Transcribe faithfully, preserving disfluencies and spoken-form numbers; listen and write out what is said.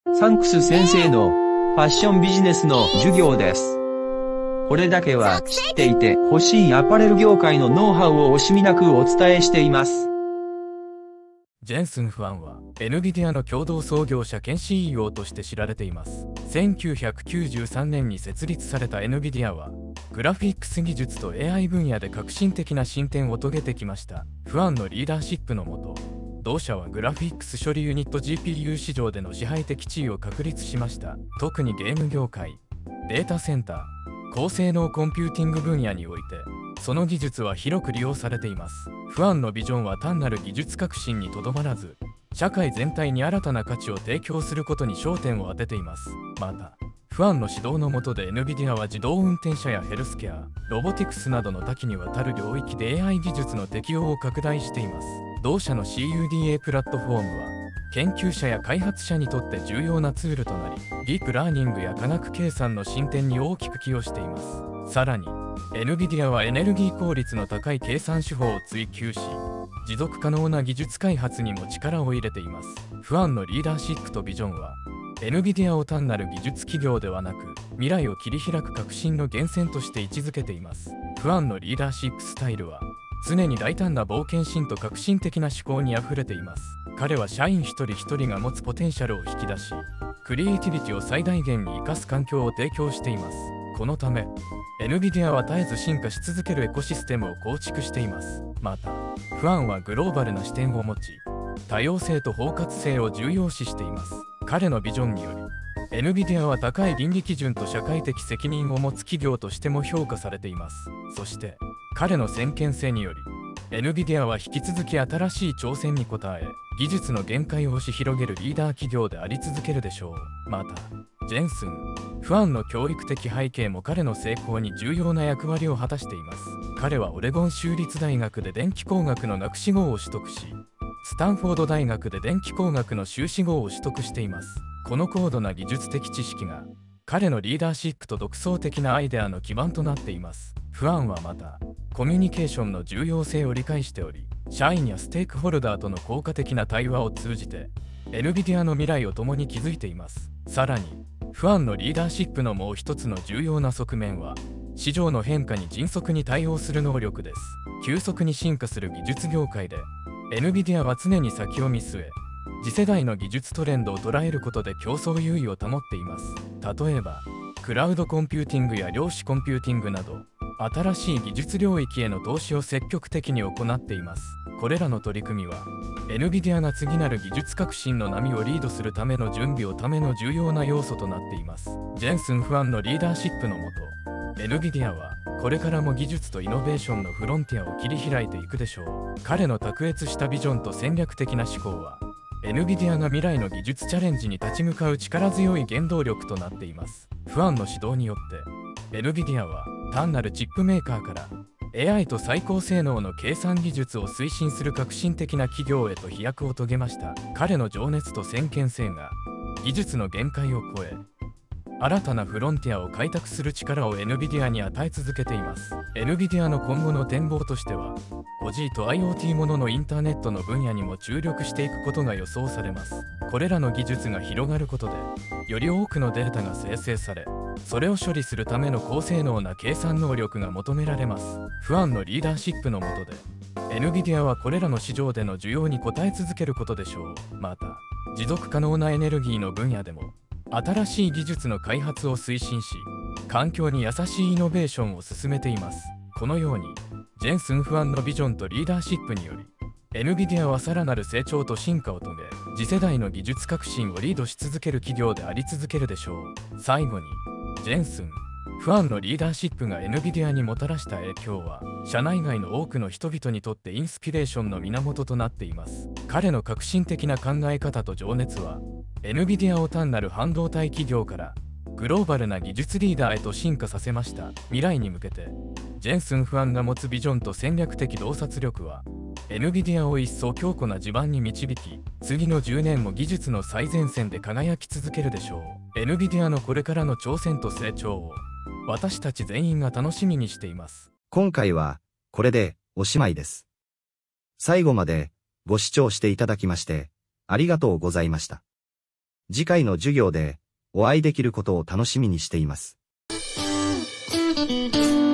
サンクス先生のファッションビジネスの授業です。これだけは知っていて欲しいアパレル業界のノウハウを惜しみなくお伝えしています。 ジェンスン・ファンは エヌビディア の共同創業者兼 シーイーオー として知られています。せんきゅうひゃくきゅうじゅうさんねんに設立された エヌビディア はグラフィックス技術と エーアイ 分野で革新的な進展を遂げてきました。ファンのリーダーシップのもと、同社はグラフィックス処理ユニット ジーピーユー 市場での支配的地位を確立しました。特にゲーム業界、データセンター、高性能コンピューティング分野においてその技術は広く利用されています。ファンのビジョンは単なる技術革新にとどまらず、社会全体に新たな価値を提供することに焦点を当てています。また、ファンの指導の下で エヌビディア は自動運転車やヘルスケア、ロボティクスなどの多岐にわたる領域で エーアイ 技術の適用を拡大しています。同社の シーユーディーエー プラットフォームは、研究者や開発者にとって重要なツールとなり、ディープラーニングや科学計算の進展に大きく寄与しています。さらに、エヌビディア はエネルギー効率の高い計算手法を追求し、持続可能な技術開発にも力を入れています。ファンのリーダーシップとビジョンは、エヌビディア を単なる技術企業ではなく、未来を切り開く革新の源泉として位置づけています。ファンのリーダーシップスタイルは、常に大胆な冒険心と革新的な思考にあふれています。彼は社員一人一人が持つポテンシャルを引き出し、クリエイティビティを最大限に生かす環境を提供しています。このため、エヌビディア は絶えず進化し続けるエコシステムを構築しています。また、ファンはグローバルな視点を持ち、多様性と包括性を重要視しています。彼のビジョンにより、エヌビディア は高い倫理基準と社会的責任を持つ企業としても評価されています。そして、彼の先見性により、エヌビディア は引き続き新しい挑戦に応え、技術の限界を押し広げるリーダー企業であり続けるでしょう。また、ジェンスン・ファンの教育的背景も彼の成功に重要な役割を果たしています。彼はオレゴン州立大学で電気工学の学士号を取得し、スタンフォード大学で電気工学の修士号を取得しています。この高度な技術的知識が、彼のリーダーシップと独創的なアイデアの基盤となっています。ファンはまた、コミュニケーションの重要性を理解しており、社員やステークホルダーとの効果的な対話を通じて、エヌビディア の未来を共に築いています。さらに、ファンのリーダーシップのもう一つの重要な側面は、市場の変化に迅速に対応する能力です。急速に進化する技術業界で、エヌビディア は常に先を見据え、次世代の技術トレンドを捉えることで競争優位を保っています。例えば、クラウドコンピューティングや量子コンピューティングなど、新しい技術領域への投資を積極的に行っています。これらの取り組みは、エヌビディア が次なる技術革新の波をリードするための準備をための重要な要素となっています。ジェンスン・ファンのリーダーシップのもと、エヌビディア はこれからも技術とイノベーションのフロンティアを切り開いていくでしょう。彼の卓越したビジョンと戦略的な思考は、エヌビディア が未来の技術チャレンジに立ち向かう力強い原動力となっています。ファンの指導によって、エヌビディア は単なるチップメーカーから、エーアイ と最高性能の計算技術を推進する革新的な企業へと飛躍を遂げました。彼の情熱と先見性が、技術の限界を超え、新たなフロンティアを開拓する力を エヌビディア に与え続けています。エヌビディア の今後の展望としては、ファイブジー と IoT もののインターネットの分野にも注力していくことが予想されます。これらの技術が広がることで、より多くのデータが生成され、それを処理するための高性能な計算能力が求められます。ファンのリーダーシップの下で、エヌビディア はこれらの市場での需要に応え続けることでしょう。また、持続可能なエネルギーの分野でも、新しい技術の開発を推進し、環境に優しいイノベーションを進めています。このように、ジェンスン・ファンのビジョンとリーダーシップにより、エヌビディア はさらなる成長と進化を遂げ、次世代の技術革新をリードし続ける企業であり続けるでしょう。最後に、ジェンスン・ファンのリーダーシップが エヌビディア にもたらした影響は、社内外の多くの人々にとってインスピレーションの源となっています。彼の革新的な考え方と情熱は、エヌビディア を単なる半導体企業からグローバルな技術リーダーへと進化させました。未来に向けて、ジェンスン・ファンが持つビジョンと戦略的洞察力は、エヌビディア を一層強固な地盤に導き、次のじゅうねんも技術の最前線で輝き続けるでしょう。エヌビディア のこれからの挑戦と成長を、私たち全員が楽しみにしています。 今回は、これでおしまいです。最後までご視聴していただきまして、ありがとうございました。 次回の授業でお会いできることを楽しみにしています。